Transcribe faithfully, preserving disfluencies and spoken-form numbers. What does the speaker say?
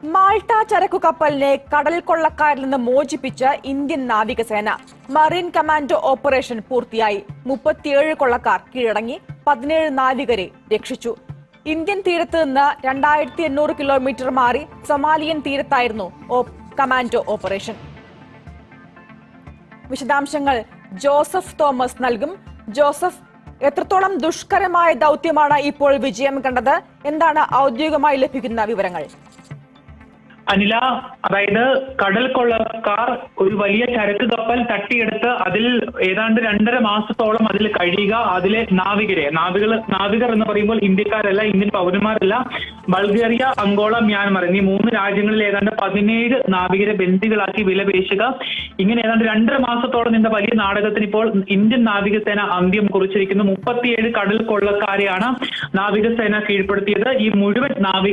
Malta ചരക്കു കപ്പലിനെ കടൽ കൊള്ളക്കാരിൽ നിന്ന് മോചിപ്പിച്ച ഇന്ത്യൻ നാവികസേന. മറീൻ കമാൻഡോ ഓപ്പറേഷൻ പൂർത്തിയായി. മുപ്പത്തിയേഴ് കൊള്ളക്കാർ കീഴടങ്ങി. പതിനേഴ് നാവികരെ രക്ഷിച്ചു. ഇന്ത്യൻ തീരത്ത് നിന്ന് രണ്ടായിരത്തി എണ്ണൂറ് കിലോമീറ്റർ മാറി സൊമാലിയൻ തീരത്തായിരുന്നു കമാൻഡോ ഓപ്പറേഷൻ. വിശദാംശങ്ങൾ ജോസഫ് തോമസ് നൽകും. ജോസഫ്, എത്രത്തോളം ദുഷ്കരമായ ദൗത്യമാണ് ഇപ്പോൾ വിജയം കണ്ടത്? എന്താണ് ഔദ്യോഗികമായി ലഭിക്കുന്ന വിവരങ്ങൾ? അനില, അതായത് കടൽ കൊള്ളക്കാർ ഒരു വലിയ ചരക്ക് കപ്പൽ തട്ടിയെടുത്ത് അതിൽ ഏതാണ്ട് രണ്ടര മാസത്തോളം അതിൽ കഴിയുക. അതിലെ നാവികരെ നാവികൾ നാവികർ എന്ന് പറയുമ്പോൾ ഇന്ത്യക്കാരല്ല, ഇന്ത്യൻ പൗരന്മാരല്ല, ബൾഗേറിയ, അങ്കോള, മ്യാൻമർ എന്നീ മൂന്ന് രാജ്യങ്ങളിൽ ഏതാണ്ട് പതിനേഴ് നാവികരെ ബന്ദികളാക്കി വിലപേശുക. ഇങ്ങനെ ഏതാണ്ട് രണ്ടര മാസത്തോളം നിന്ന വലിയ നാടകത്തിന് ഇപ്പോൾ ഇന്ത്യൻ നാവികസേന അന്ത്യം കുറിച്ചിരിക്കുന്നു. മുപ്പത്തിയേഴ് കടൽ കൊള്ളക്കാരെയാണ് നാവികസേന കീഴ്പ്പെടുത്തിയത്. ഈ മുഴുവൻ നാവിക